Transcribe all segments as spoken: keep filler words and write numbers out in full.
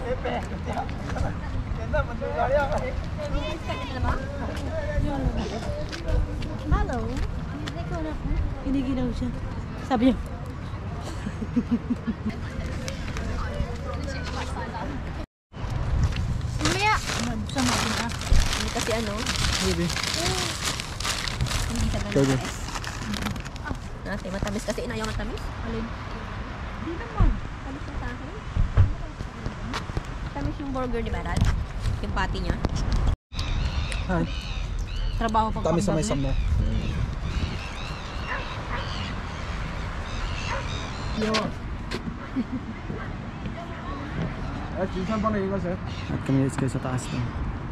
Hello. Giniginaw siya. Sabi niya. Mamaya. Nabuksan natin ah. Hindi kasi ano. Baby. Hindi ka na Baby. Natin, matamis kasi inayaw matamis. Alin? Hindi naman. Tamis na sa akin. Tamis yung burger ni Baral. Yung patty niya. Hi. Trabaho pa Tamis sa may samo. Yo. Eh, jinsan pa na yun kasi. At kami is kayo sa taas na.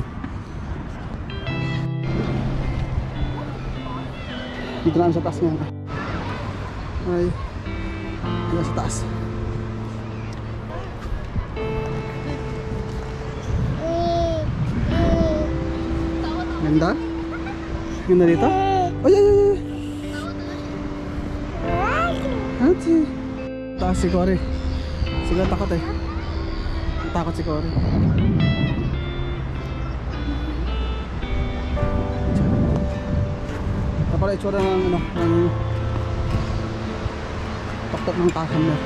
Dito na sa taas ngayon. Ay. Dito sa taas. Ganda? Ganda dito? Ay, ay, ay! Ati! Taas si Cory. Siguro takot eh. Takot si Cory. Ito pala itsura ng ano, ng taktok ng takam na.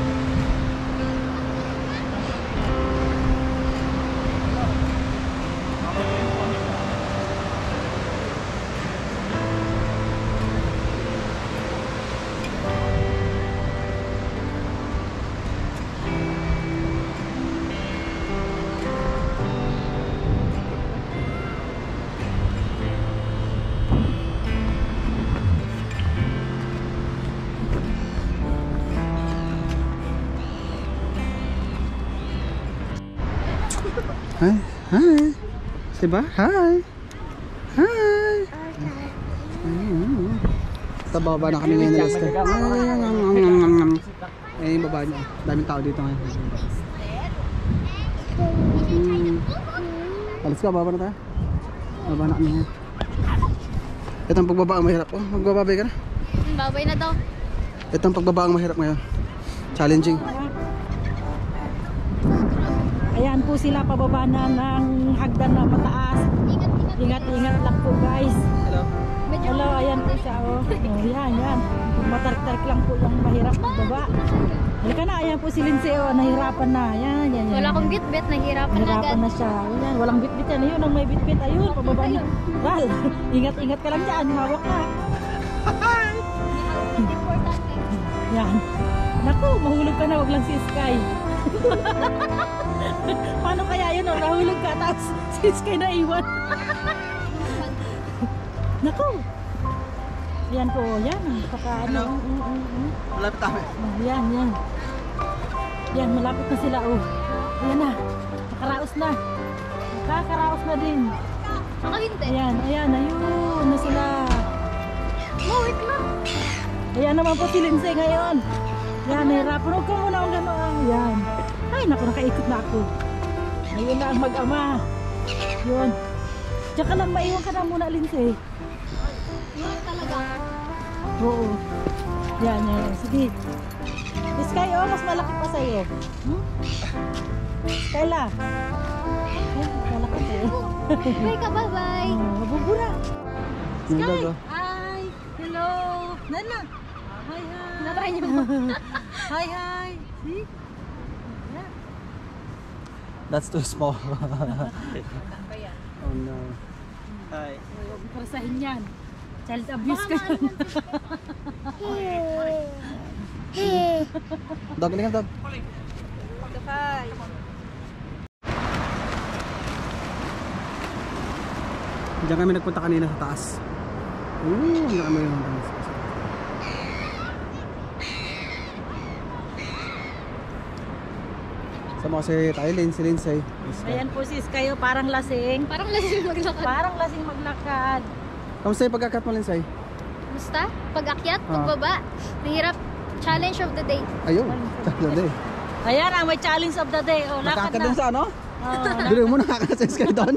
Hi, hi. Diba? Hi. Hi. Ito, bababa na kami ngayon na Alaska. Eh, yung baba niya. Daming tao dito ngayon. Hmm. Alaska, bababa na tayo. Bababa na kami ngayon. Ito ang pagbaba ang mahirap. Oh, magbababay ka na. Babay na daw. Ito ang pagbaba ang mahirap ngayon. Challenging. Ayan po sila pababa na ng hagdan na mataas. Ingat-ingat lang po guys. Hello. Hello, ayan po siya oh. Oh, yan, yan. Matarik-tarik lang po yung mahirap pagbaba. Halika na, ayan po si Lindsay oh, nahirapan na. Yan, yan, yan. Wala akong bit-bit, nahihirapan na agad. Nahirapan na siya. Ayan, walang bit-bit yan. Ayun, ang may bit-bit. Ayun, pababa niya. Ral, ingat-ingat ka lang dyan. Hawak ka. Yan. Naku, mahulog ka na. Wag lang si Sky. Paano kaya yun? Oh, nahulog ka. Tapos si Sky na iwan. Naku. Yan po. Yan. Paka ano. Mm, mm, mm. Malapit tayo. Oh, yan, yan. Yan, malapit na sila. Oh. Ayan na. Nakaraos na. Nakakaraos na din. Nakahintay. Ayan, ayan. Ayun na sila. Oh, wait lang. Ayan naman po si Lindsay ngayon. Yan, nahirapan. Huwag ka muna akong gano'n. Yan. Ay, naku, nakaikot na ako. Ayun na ang mag-ama. Yun. Diyan ka lang, maiwan ka na muna, Lindsay. Yun talaga. Oo. Yan, yan. Sige. Sky, oh, mas malaki pa sa'yo. Hmm? Skyla. Ay, malaki sa'yo. Bye ka, bye-bye. Oh, mabubura. Yung Sky. logo. Hi. Hello. Nana. Hi, hi. Natry niyo. Hi, hi. See? Yeah. That's too small. Oh no. Hi. Huwag mo parasahin yan. Child abuse ka yan. Dog, hindi ka dog. Bye. Diyan kami nagpunta kanina sa taas. Oo, diyan kami yung taas. Sama ko si Tylin, si Lindsay. Ayan po sis kayo, parang lasing. Parang lasing maglakad. Parang lasing maglakad. Kamusta yung pagkakat mo, Lindsay? Basta, pag-akyat, Ah. pagbaba, mahirap. Challenge of the day. Ayun, tatlo Ayan ang may challenge of the day. O, lakad nakakad na. dun sa ano? Oh, Bilo mo nakakasis ka doon?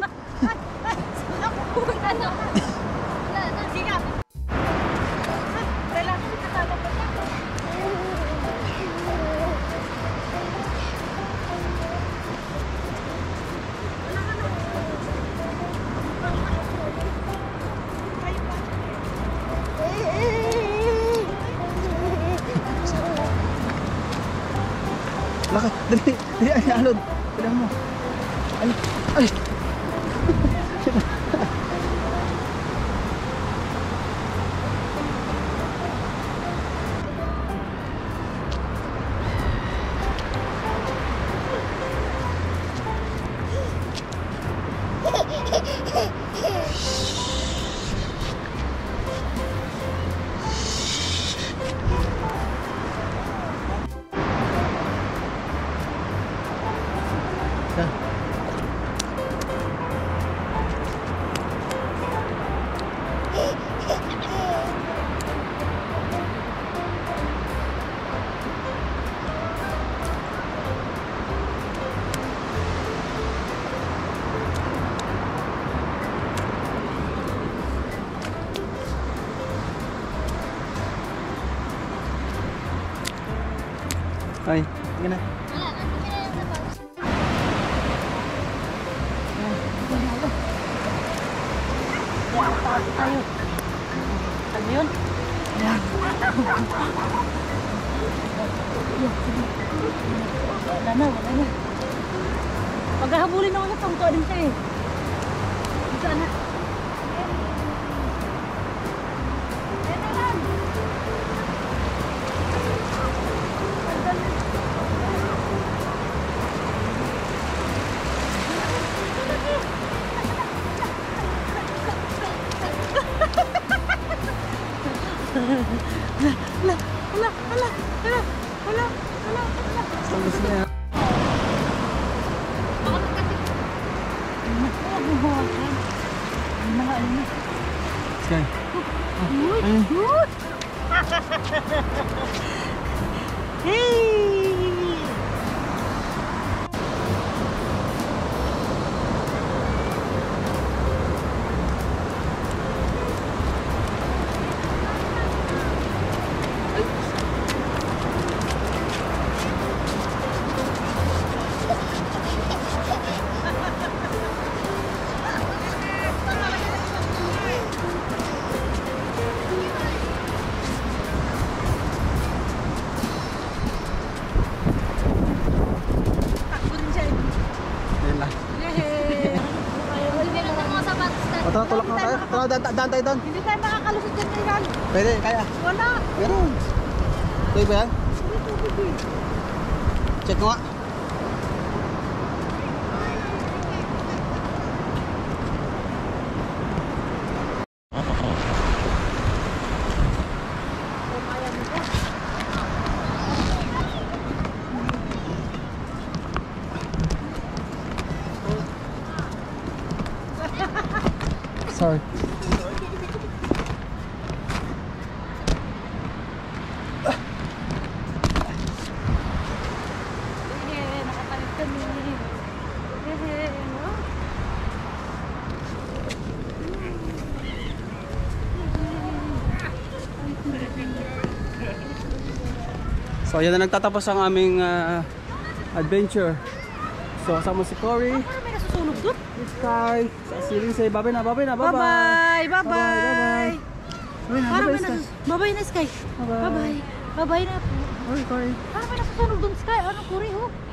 Ano? Wala na. sige ka. Relax, kasama pa siya. Dali, dali, ay, alod. Tignan mo. Ay, ay. Ay, sige na. Tayo. Ano yun? Yan. Wala na, wala na. Paghahabulin ako na pangko din siya eh. Dito anak. Ito lang. Hala, hala, hala, hala, hala, hala, hala, hala. Ang gusto niya. Huwag mo hawakan. May mga ano na. Sky. Uy, Ay. uy. Hey! Ayun lang. O, tara, tulak na tayo. Tara, daan, daan tayo doon. Hindi tayo makakalusot dyan kailan. Pwede, kaya. Wala. Meron. Tuloy ba yan? Hindi tubig eh. Check mo nga. Sorry. Hehe, nakapalit kami. Hehe, no? So, yan na nagtatapos ang aming ah, adventure. So, kasama si Cory, Parang may nasusunog doon. si Sky, si Lindsay. Babay na, babay na, babay. Bye-bye! Bye-bye, Bye-bye! Babay na, Parang babay, may Sky. nasus... Bye-bye na, Sky. Bye-bye. Bye-bye. Bye-bye na po. Cory, Cory. Parang may nasusunog doon, Sky. Ano, Kuri, ho?